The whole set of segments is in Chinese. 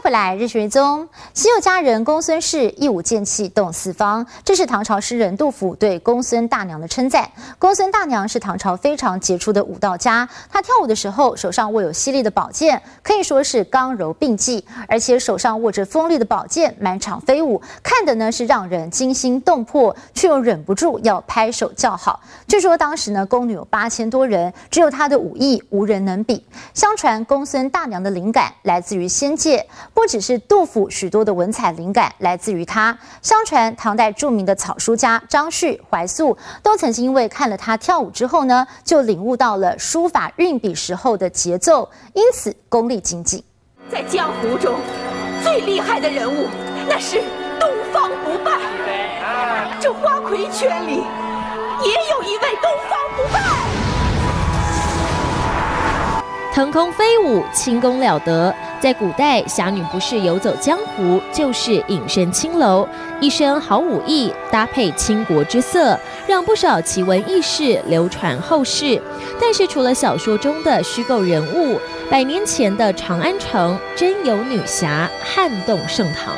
回来，日学中，喜有佳人公孙氏一舞剑气动四方，这是唐朝诗人杜甫对公孙大娘的称赞。公孙大娘是唐朝非常杰出的舞蹈家，她跳舞的时候手上握有犀利的宝剑，可以说是刚柔并济，而且手上握着锋利的宝剑，满场飞舞，看的呢是让人惊心动魄，却又忍不住要拍手叫好。据说当时呢宫女有8000多人，只有她的武艺无人能比。相传公孙大娘的灵感来自于仙界。不只是杜甫许多的文采灵感来自于他，相传唐代著名的草书家张旭、怀素都曾经因为看了他跳舞之后呢，就领悟到了书法运笔时候的节奏，因此功力精进。 在江湖中最厉害的人物，那是东方不败。这花魁圈里也有一位东方不败。 腾空飞舞，轻功了得。在古代，侠女不是游走江湖，就是隐身青楼，一身好武艺，搭配倾国之色，让不少奇闻异事流传后世。但是，除了小说中的虚构人物，100年前的长安城真有女侠撼动盛唐。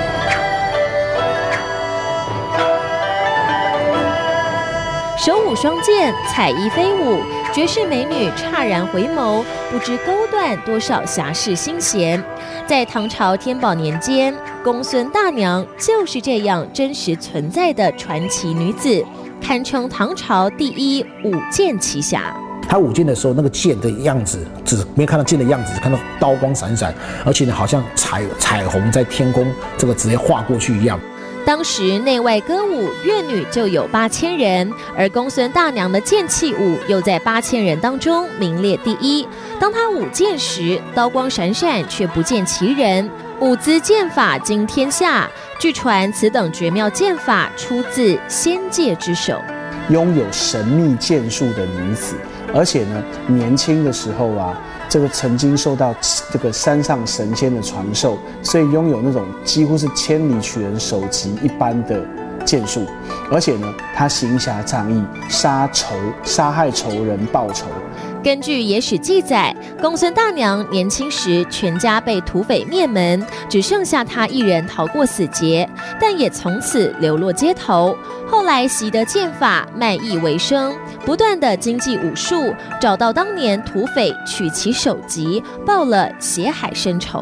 手舞双剑，彩衣飞舞，绝世美女乍然回眸，不知勾断多少侠士心弦。在唐朝天宝年间，公孙大娘就是这样真实存在的传奇女子，堪称唐朝第一舞剑奇侠。 他舞剑的时候，那个剑的样子，只没看到剑的样子，只看到刀光闪闪，而且呢，好像彩虹在天空这个直接划过去一样。 当时内外歌舞乐女就有8000人，而公孙大娘的剑气舞又在8000人当中名列第一。当她舞剑时，刀光闪闪，却不见其人，舞姿剑法惊天下。据传，此等绝妙剑法出自仙界之手。 拥有神秘剑术的女子，而且呢，年轻的时候啊，这个曾经受到这个山上神仙的传授，所以拥有那种几乎是千里取人首级一般的剑术，而且呢，他行侠仗义，杀害仇人报仇。 根据野史记载，公孙大娘年轻时全家被土匪灭门，只剩下她一人逃过死劫，但也从此流落街头。后来习得剑法，卖艺为生，不断的精进武术，找到当年土匪取其首级，报了血海深仇。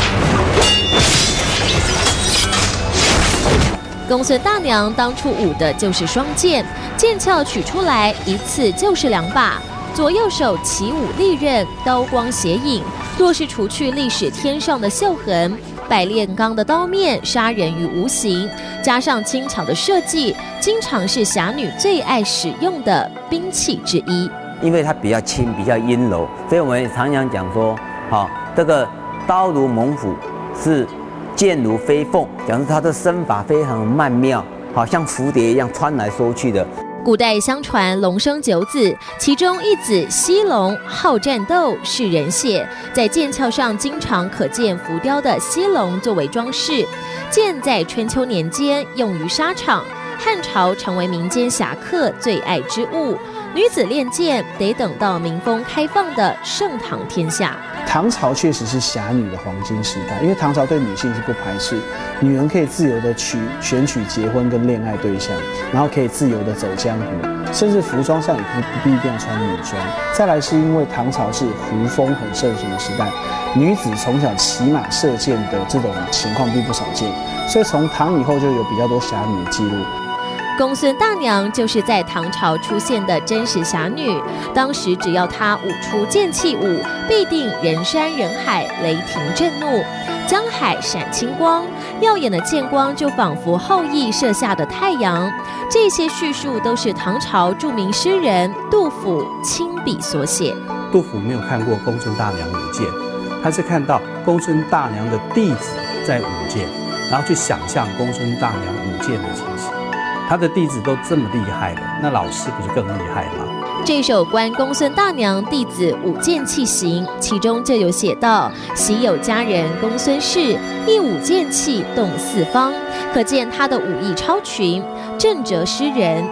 公孙大娘当初舞的就是双剑，剑鞘取出来一次就是2把。左右手齐舞利刃，刀光斜影。若是除去历史天上的锈痕，百炼钢的刀面杀人于无形，加上轻巧的设计，经常是侠女最爱使用的兵器之一。 因为它比较轻，比较阴柔，所以我们常常讲说，这个刀如猛虎，是剑如飞凤，讲说它的身法非常曼妙，好像蝴蝶一样穿来缩去的。 古代相传龙生9子，其中一子西龙好战斗，是人血，在剑鞘上经常可见浮雕的西龙作为装饰。剑在春秋年间用于沙场，汉朝成为民间侠客最爱之物。女子练剑得等到民风开放的盛唐天下。 唐朝确实是侠女的黄金时代，因为唐朝对女性是不排斥，女人可以自由的选取结婚跟恋爱对象，然后可以自由的走江湖，甚至服装上也不必一定要穿女装。再来是因为唐朝是胡风很盛行的时代，女子从小骑马射箭的这种情况并不少见，所以从唐以后就有比较多侠女的记录。 公孙大娘就是在唐朝出现的真实侠女，当时只要她舞出剑气舞，必定人山人海，雷霆震怒，江海闪青光，耀眼的剑光就仿佛后羿射下的太阳。这些叙述都是唐朝著名诗人杜甫亲笔所写。 杜甫没有看过公孙大娘舞剑，他是看到公孙大娘的弟子在舞剑，然后去想象公孙大娘舞剑的情形。他的弟子都这么厉害了，那老师不是更厉害吗？ 这首关公孙大娘弟子舞剑器行，其中就有写到：喜有佳人公孙氏，一舞剑气动四方。可见他的武艺超群，震慑诗人。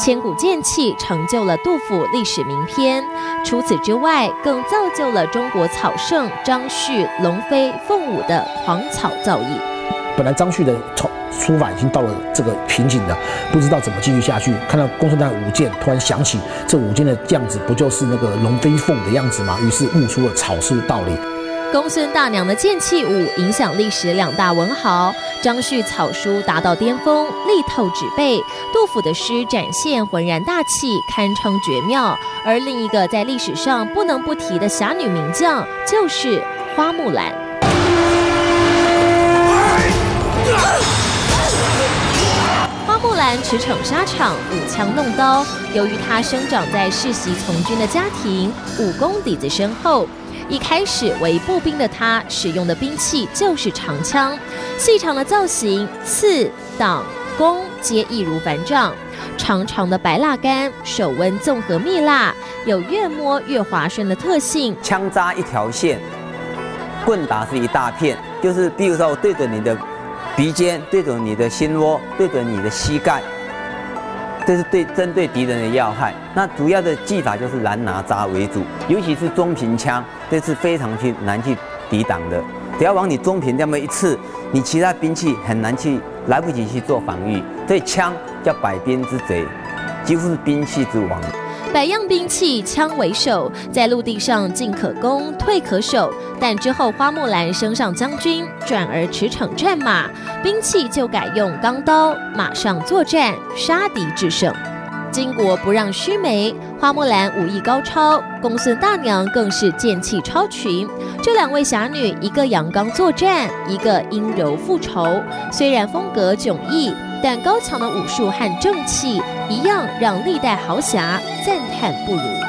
千古剑气成就了杜甫历史名篇。除此之外，更造就了中国草圣张旭龙飞凤舞的狂草造诣。 本来张旭的书法已经到了这个瓶颈了，不知道怎么继续下去。看到公孙大舞剑，突然想起这舞剑的样子，不就是那个龙飞凤的样子吗？于是悟出了草书的道理。 公孙大娘的剑气舞影响历史2大文豪，张旭草书达到巅峰，力透纸背；杜甫的诗展现浑然大气，堪称绝妙。而另一个在历史上不能不提的侠女名将，就是花木兰。花木兰驰骋沙场，舞枪弄刀。由于她生长在世袭从军的家庭，武功底子深厚。一开始为步兵的他使用的兵器就是长枪，细长的造型，刺、挡、攻皆易如反掌。长长的白蜡杆，手温综合蜜蜡，有越摸越滑顺的特性。 枪扎一条线，棍打是一大片，就是比如说我对准你的鼻尖，对准你的心窝，对准你的膝盖。这是针对敌人的要害，那主要的技法就是拦拿扎为主，尤其是中频枪，这是非常难去抵挡的。只要往你中频这么一刺，你其他兵器很难去来不及去做防御。所以枪叫百兵之贼，几乎是兵器之王。 百样兵器，枪为首，在陆地上进可攻，退可守。但之后花木兰升上将军，转而驰骋战马，兵器就改用钢刀，马上作战，杀敌制胜。巾帼不让须眉，花木兰武艺高超，公孙大娘更是剑气超群。这2位侠女，一个阳刚作战，一个阴柔复仇。虽然风格迥异，但高强的武术和正气一样让历代豪侠赞叹不如。